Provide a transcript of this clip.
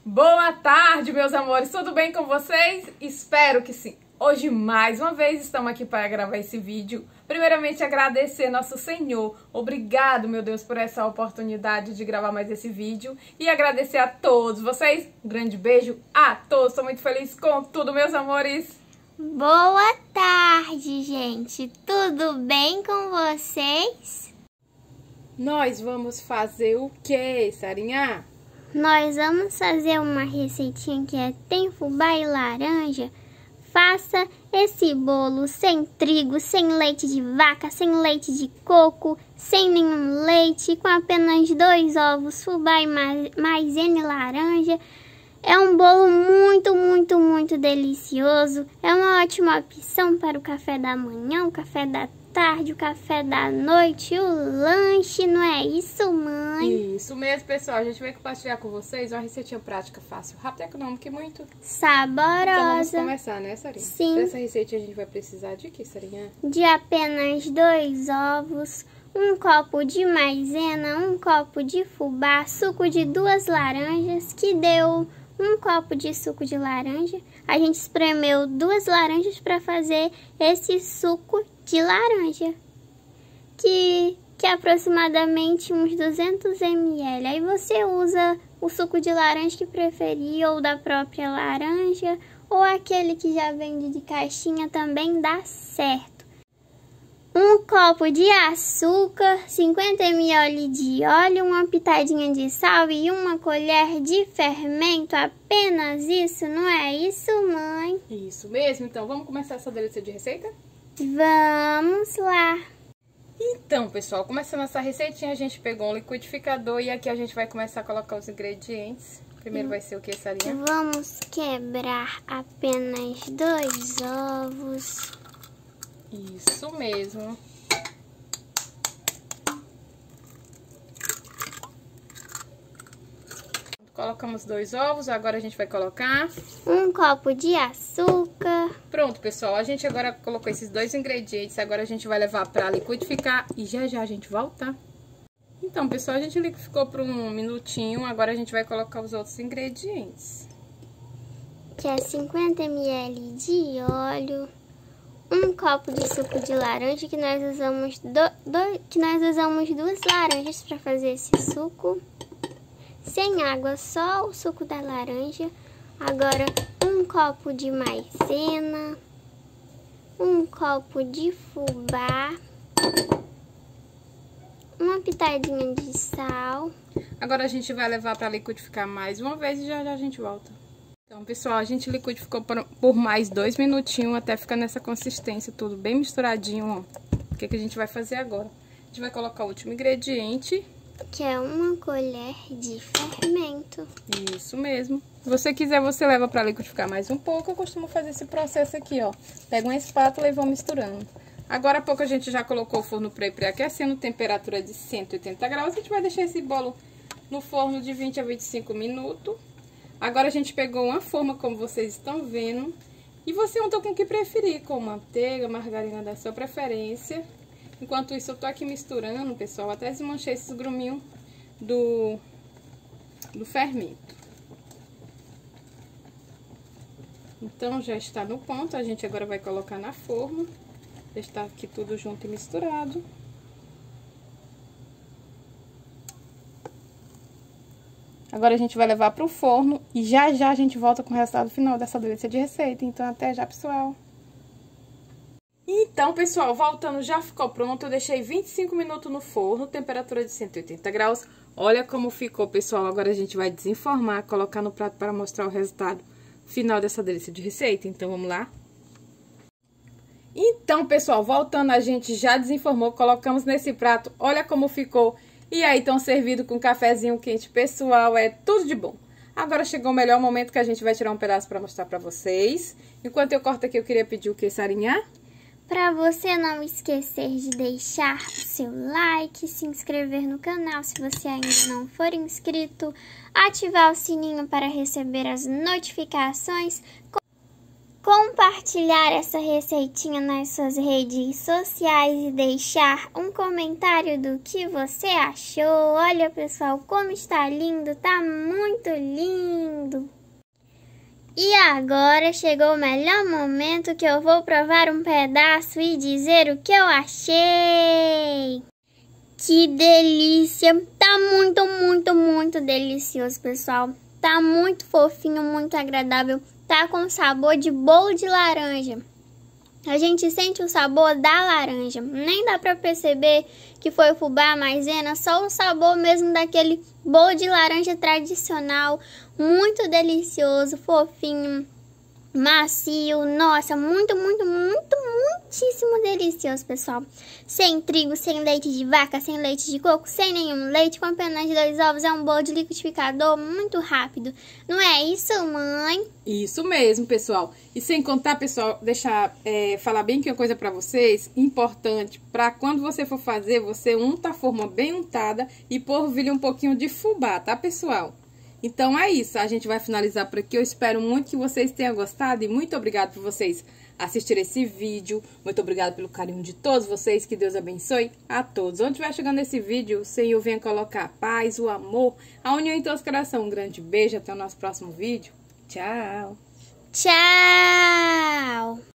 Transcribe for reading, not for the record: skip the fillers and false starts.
Boa tarde, meus amores, tudo bem com vocês? Espero que sim. Hoje, mais uma vez, estamos aqui para gravar esse vídeo. Primeiramente, agradecer nosso Senhor. Obrigado, meu Deus, por essa oportunidade de gravar mais esse vídeo. E agradecer a todos vocês. Um grande beijo a todos. Estou muito feliz com tudo, meus amores. Boa tarde, gente. Tudo bem com vocês? Nós vamos fazer o quê, Sarinha? Nós vamos fazer uma receitinha que tem fubá e laranja. Faça esse bolo sem trigo, sem leite de vaca, sem leite de coco, sem nenhum leite, com apenas 2 ovos, fubá e maisena e laranja. É um bolo muito delicioso. É uma ótima opção para o café da manhã, o café da tarde, o café da noite, o lanche, não é isso, mãe? Isso mesmo, pessoal. A gente vai compartilhar com vocês uma receitinha prática, fácil, rápida, econômica e muito saborosa. Então vamos começar, né, Sarinha? Sim. Para essa receita a gente vai precisar de quê, Sarinha? De apenas 2 ovos, 1 copo de maisena, 1 copo de fubá, suco de 2 laranjas, que deu 1 copo de suco de laranja. A gente espremeu 2 laranjas para fazer esse suco de laranja, que é aproximadamente uns 200 ml. Aí você usa o suco de laranja que preferir, ou da própria laranja, ou aquele que já vende de caixinha, também dá certo. 1 copo de açúcar, 50 ml de óleo, uma pitadinha de sal e 1 colher de fermento. Apenas isso, não é isso, mãe? Isso mesmo. Então vamos começar essa delícia de receita? Vamos lá! Então, pessoal, começando essa receitinha, a gente pegou um liquidificador e aqui a gente vai começar a colocar os ingredientes. Primeiro vai ser o que, Sarinha? Vamos quebrar apenas 2 ovos. Isso mesmo. Colocamos 2 ovos, agora a gente vai colocar 1 copo de açúcar. Pronto, pessoal, a gente agora colocou esses 2 ingredientes, agora a gente vai levar para liquidificar e já a gente volta. Então, pessoal, a gente liquidificou por 1 minutinho, agora a gente vai colocar os outros ingredientes. Que é 50 ml de óleo, 1 copo de suco de laranja, que nós usamos 2 laranjas para fazer esse suco. Sem água, só o suco da laranja. Agora 1 copo de maisena, 1 copo de fubá, uma pitadinha de sal. Agora a gente vai levar para liquidificar mais uma vez e já a gente volta. Então, pessoal, a gente liquidificou por mais 2 minutinhos até ficar nessa consistência, tudo bem misturadinho, ó. O que a gente vai fazer agora? A gente vai colocar o último ingrediente, que é 1 colher de fermento. Isso mesmo. Se você quiser, você leva para liquidificar mais um pouco. Eu costumo fazer esse processo aqui, ó. Pega uma espátula e vou misturando. Agora há pouco a gente já colocou o forno pré-aquecendo, temperatura de 180 graus. A gente vai deixar esse bolo no forno de 20 a 25 minutos. Agora a gente pegou uma forma, como vocês estão vendo. E você unta com o que preferir, com manteiga, margarina da sua preferência. Enquanto isso, eu tô aqui misturando, pessoal, até desmanchei esses gruminhos do fermento. Então, já está no ponto, a gente agora vai colocar na forma. Já está aqui tudo junto e misturado. Agora a gente vai levar pro forno e já a gente volta com o resultado final dessa delícia de receita. Então, até já, pessoal! Então, pessoal, voltando, já ficou pronto. Eu deixei 25 minutos no forno, temperatura de 180 graus. Olha como ficou, pessoal. Agora a gente vai desenformar, colocar no prato para mostrar o resultado final dessa delícia de receita. Então, vamos lá? Então, pessoal, voltando, a gente já desenformou, colocamos nesse prato. Olha como ficou. E aí, estão servido com um cafezinho quente, pessoal. É tudo de bom. Agora chegou o melhor momento que a gente vai tirar um pedaço para mostrar para vocês. Enquanto eu corto aqui, eu queria pedir o que, Sarinha? Para você não esquecer de deixar o seu like, se inscrever no canal se você ainda não for inscrito, ativar o sininho para receber as notificações, compartilhar essa receitinha nas suas redes sociais e deixar um comentário do que você achou. Olha, pessoal, como está lindo, tá muito lindo. E agora chegou o melhor momento que eu vou provar um pedaço e dizer o que eu achei. Que delícia! Tá muito delicioso, pessoal. Tá muito fofinho, muito agradável. Tá com sabor de bolo de laranja. A gente sente o sabor da laranja. Nem dá pra perceber que foi o fubá, a maisena, só o sabor mesmo daquele bolo de laranja tradicional. Muito delicioso, fofinho, macio. Nossa, muitíssimo delicioso, pessoal. Sem trigo, sem leite de vaca, sem leite de coco, sem nenhum leite, com apenas 2 ovos. É um bolo de liquidificador muito rápido. Não é isso, mãe? Isso mesmo, pessoal. E sem contar, pessoal, falar bem que uma coisa pra vocês, importante, pra quando você for fazer, você unta a forma bem untada e polvilha um pouquinho de fubá, tá, pessoal? Então é isso, a gente vai finalizar por aqui. Eu espero muito que vocês tenham gostado e muito obrigado por vocês assistirem esse vídeo. Muito obrigado pelo carinho de todos vocês, que Deus abençoe a todos. Onde estiver chegando esse vídeo, o Senhor venha colocar a paz, o amor, a união em todos os corações. Um grande beijo, até o nosso próximo vídeo. Tchau! Tchau!